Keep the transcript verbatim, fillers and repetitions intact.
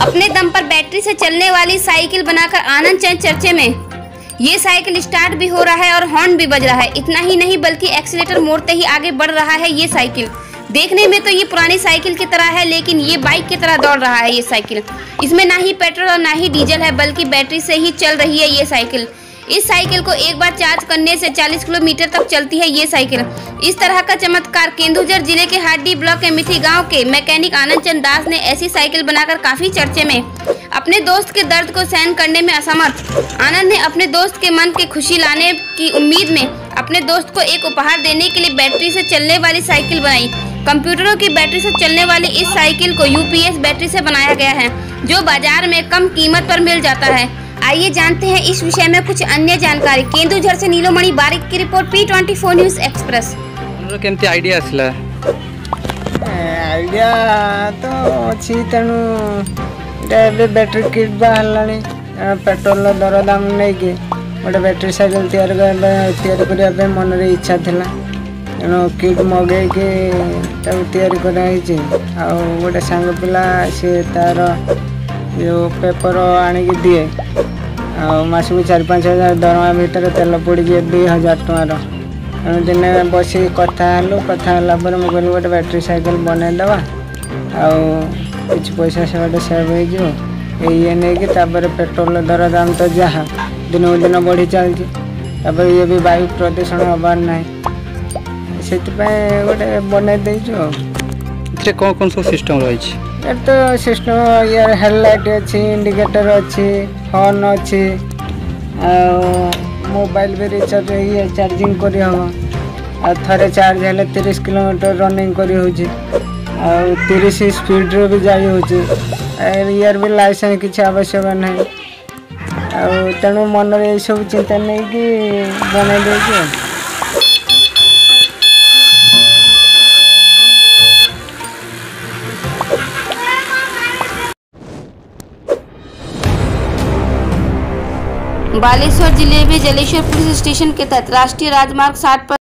अपने दम पर बैटरी से चलने वाली साइकिल बनाकर आनंद चंद चर्चे में। ये साइकिल स्टार्ट भी हो रहा है और हॉर्न भी बज रहा है। इतना ही नहीं बल्कि एक्सीलेटर मोड़ते ही आगे बढ़ रहा है ये साइकिल। देखने में तो ये पुरानी साइकिल की तरह है, लेकिन ये बाइक की तरह दौड़ रहा है ये साइकिल। इसमें ना ही पेट्रोल और ना ही डीजल है, बल्कि बैटरी से ही चल रही है ये साइकिल। इस साइकिल को एक बार चार्ज करने से चालीस किलोमीटर तक चलती है ये साइकिल। इस तरह का चमत्कार केंदुझर जिले के हाडी ब्लॉक के मिठी गांव के मैकेनिक आनंद चंद दास ने ऐसी साइकिल बनाकर काफी चर्चे में। अपने दोस्त के दर्द को सहन करने में असमर्थ आनंद ने अपने दोस्त के मन की खुशी लाने की उम्मीद में अपने दोस्त को एक उपहार देने के लिए बैटरी से चलने वाली साइकिल बनाई। कंप्यूटरों की बैटरी से चलने वाली इस साइकिल को यूपीएस बैटरी से बनाया गया है, जो बाजार में कम कीमत पर मिल जाता है। आइए जानते हैं इस विषय में कुछ अन्य जानकारी। केंदुझर से नीलोमणि बारिक की report, P twenty four news express. केमती आइडिया आसला? आइडिया तो अच्छी तेणु बैटरी किट बाहर पेट्रोल दर दाम नहीं कि गोटे बैटरी साइकिल तैयारी मन रे इच्छा थिला, तेणु किट मगे तैयारी कराई। गोटे सांग पिला सी तार जो पेपर आणिकी दिए मास को चार पाँच हजार दरमा भितर तेल पड़ जाए दुई हजार टकर। तेणु दिने बस कथा कथा मुझे कहली गोटे बैटरी साइकिल बनईदेवा आछ पैसा से गोटे सेव हो ये नहीं कि पेट्रोल दर दाम तो जहाँ दिन दिन बढ़ी चलती, ये भी वायु प्रदूषण हबार ना से गोटे बनई कौन कौन सब सिस्टम रही? तो सिस्टम यार हेडलाइट अच्छी, इंडिकेटर अच्छी, हॉर्न अच्छी, मोबाइल भी रिचार्ज ये चार्जिंग करी हम थे चार्ज है तीस किलोमीटर रनिंग करी हो तीस स्पीड रे भी जाई हो यार भी लाइसेंस किसी आवश्यक नहीं। तेणु मन ये सब चिंता नहीं कि बना दे। बालेश्वर जिले में जलेश्वर पुलिस स्टेशन के तहत राष्ट्रीय राजमार्ग साठ पर